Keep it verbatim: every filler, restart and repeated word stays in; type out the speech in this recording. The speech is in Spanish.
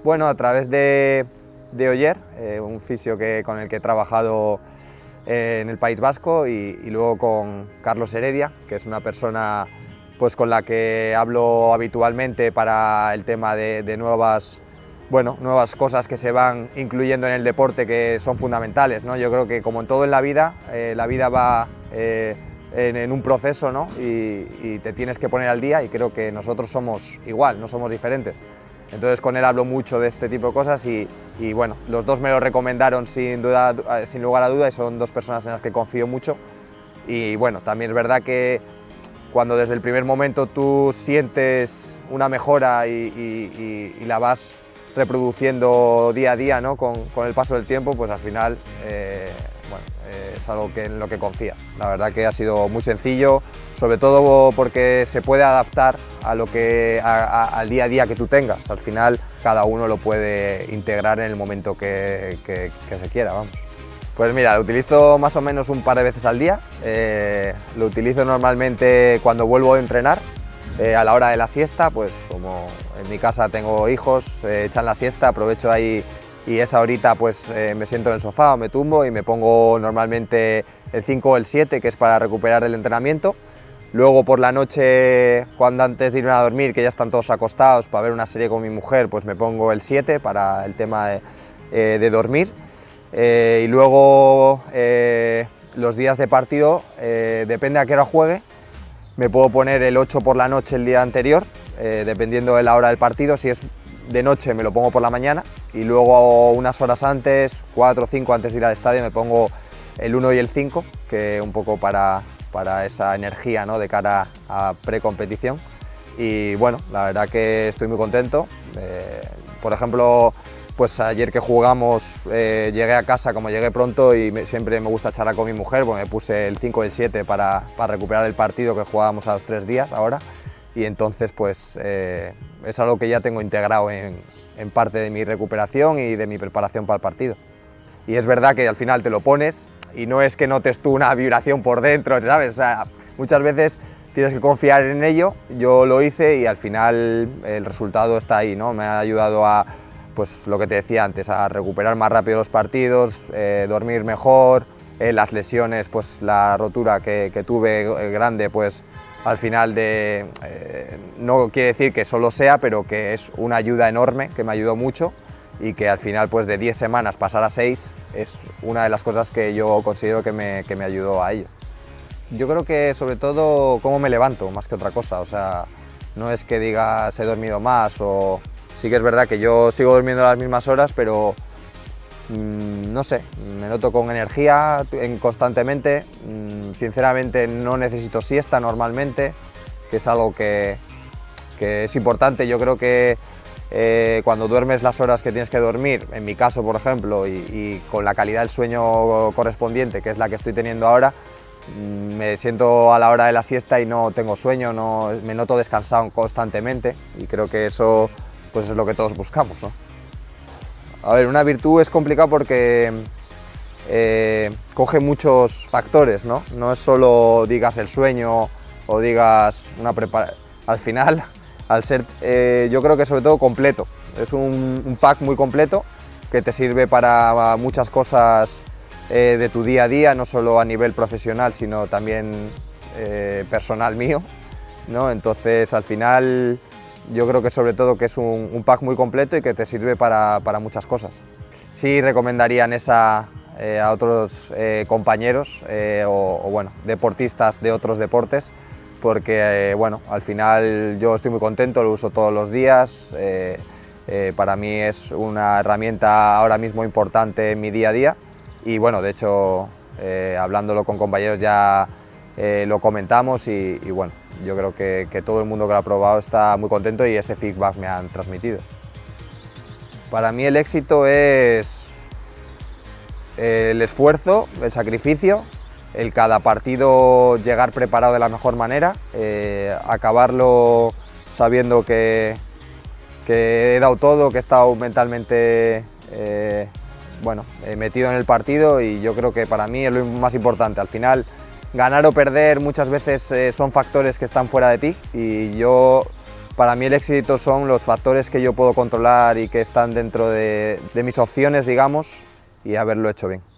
Bueno, a través de, de Oyer, eh, un fisio que, con el que he trabajado eh, en el País Vasco, y, y luego con Carlos Heredia, que es una persona pues, con la que hablo habitualmente para el tema de, de nuevas, bueno, nuevas cosas que se van incluyendo en el deporte, que son fundamentales, ¿no? Yo creo que, como en todo en la vida, eh, la vida va eh, en, en un proceso, ¿no? y, y te tienes que poner al día, y creo que nosotros somos igual, no somos diferentes. Entonces con él hablo mucho de este tipo de cosas y, y bueno, los dos me lo recomendaron sin, duda, sin lugar a duda, y son dos personas en las que confío mucho. Y bueno, también es verdad que cuando desde el primer momento tú sientes una mejora y, y, y, y la vas reproduciendo día a día, ¿no? con, con el paso del tiempo, pues al final eh, bueno, eh, es algo que, en lo que confías. La verdad que ha sido muy sencillo, sobre todo porque se puede adaptar a lo que, a, a, al día a día que tú tengas. Al final cada uno lo puede integrar en el momento que, que, que se quiera, vamos. Pues mira, lo utilizo más o menos un par de veces al día. Eh, lo utilizo normalmente cuando vuelvo a entrenar, eh, a la hora de la siesta, pues como en mi casa tengo hijos, eh, echan la siesta, aprovecho ahí y esa horita pues eh, me siento en el sofá o me tumbo y me pongo normalmente el cinco o el siete, que es para recuperar el entrenamiento. Luego por la noche, cuando antes de irme a dormir, que ya están todos acostados para ver una serie con mi mujer, pues me pongo el siete para el tema de, eh, de dormir. Eh, y luego eh, los días de partido, eh, depende a qué hora juegue, me puedo poner el ocho por la noche el día anterior, eh, dependiendo de la hora del partido. Si es de noche me lo pongo por la mañana, y luego unas horas antes, cuatro o cinco antes de ir al estadio, me pongo el uno y el cinco, que un poco para... para esa energía, ¿no? De cara a precompetición. Y bueno, la verdad que estoy muy contento. Eh, por ejemplo, pues ayer que jugamos, eh, llegué a casa, como llegué pronto, y me, siempre me gusta charlar con mi mujer, porque me puse el cinco y el siete para, para recuperar el partido que jugábamos a los tres días ahora, y entonces pues eh, es algo que ya tengo integrado en, en parte de mi recuperación y de mi preparación para el partido. Y es verdad que al final te lo pones y no es que notes tú una vibración por dentro, ¿sabes? O sea, muchas veces tienes que confiar en ello. Yo lo hice y al final el resultado está ahí, ¿no? Me ha ayudado a, pues lo que te decía antes, a recuperar más rápido los partidos, eh, dormir mejor, eh, las lesiones, pues la rotura que, que tuve grande, pues al final de, eh, no quiere decir que solo sea, pero que es una ayuda enorme, que me ayudó mucho. Y que al final pues de diez semanas pasar a seis es una de las cosas que yo considero que me, que me ayudó a ello. Yo creo que sobre todo cómo me levanto, más que otra cosa. O sea, no es que digas he dormido más, o sí que es verdad que yo sigo durmiendo las mismas horas, pero mmm, no sé, me noto con energía en, constantemente. Mmm, sinceramente no necesito siesta normalmente, que es algo que, que es importante. Yo creo que Eh, cuando duermes las horas que tienes que dormir, en mi caso por ejemplo, y, y con la calidad del sueño correspondiente, que es la que estoy teniendo ahora, me siento a la hora de la siesta y no tengo sueño, no, me noto descansado constantemente, y creo que eso pues es lo que todos buscamos, ¿no? A ver, una virtud es complicado porque eh, coge muchos factores, ¿no? No es solo digas el sueño o digas una preparación. Al final, al ser, eh, yo creo que sobre todo completo, es un, un pack muy completo que te sirve para muchas cosas eh, de tu día a día, no solo a nivel profesional, sino también eh, personal mío, ¿no? Entonces al final yo creo que sobre todo que es un, un pack muy completo y que te sirve para, para muchas cosas. Sí recomendaría esa eh, a otros eh, compañeros eh, o, o bueno, deportistas de otros deportes, porque eh, bueno, al final yo estoy muy contento, lo uso todos los días, eh, eh, para mí es una herramienta ahora mismo importante en mi día a día, y bueno, de hecho eh, hablándolo con compañeros ya eh, lo comentamos, y, y bueno, yo creo que, que todo el mundo que lo ha probado está muy contento y ese feedback me han transmitido. Para mí el éxito es el esfuerzo, el sacrificio, el cada partido llegar preparado de la mejor manera, eh, acabarlo sabiendo que, que he dado todo, que he estado mentalmente eh, bueno, eh, metido en el partido, y yo creo que para mí es lo más importante. Al final, ganar o perder muchas veces eh, son factores que están fuera de ti, y yo Para mí el éxito son los factores que yo puedo controlar y que están dentro de, de mis opciones, digamos, y haberlo hecho bien.